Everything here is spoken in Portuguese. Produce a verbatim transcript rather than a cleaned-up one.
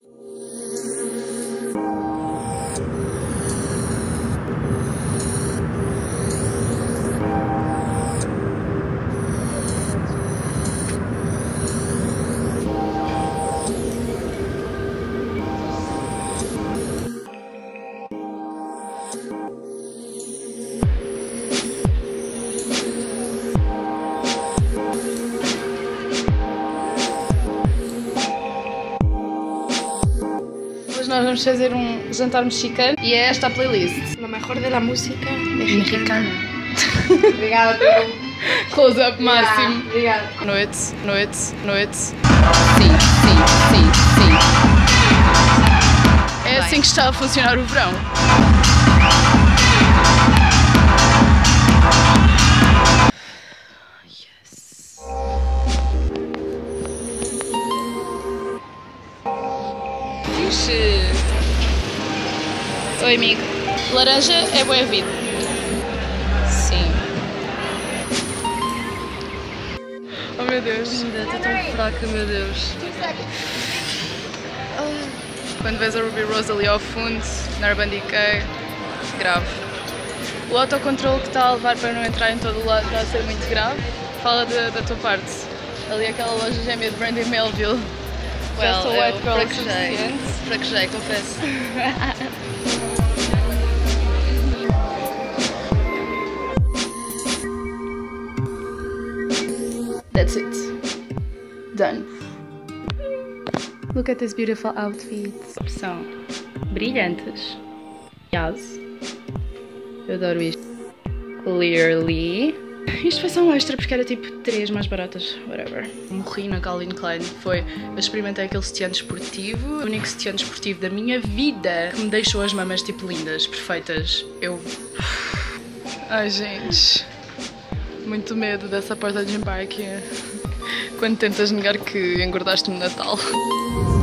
Nós vamos fazer um jantar mexicano e é esta a playlist. Lo mejor de la música mexicana. Obrigada pelo close-up máximo. Obrigada. Noite, noite, noite. Sim, sim, sim, sim. É assim que está a funcionar o verão. Oi, amigo. Laranja é boa vida. Sim. Oh, meu Deus. Linda, estou tão fraca, meu Deus. Quando vês a Ruby Rose ali ao fundo, na Urban Decay, grave. O autocontrole que está a levar para não entrar em todo o lado está a ser muito grave. Fala da, da tua parte. Ali aquela loja gêmea de Brandy Melville. Well, Já sou eu white girl fraquejei. suficiente. Fraquejei, confesso. That's it. Done. Look at this beautiful outfit. São brilhantes. Yes. Eu adoro isto. Clearly. Isto foi só um extra porque era tipo três mais baratas. Whatever. Morri na Calvin Klein. Foi. Eu experimentei aquele sutiã desportivo. O único sutiã desportivo da minha vida que me deixou as mamas tipo lindas, perfeitas. Eu. Ai, gente. Muito medo dessa porta de embarque quando tentas negar que engordaste no Natal.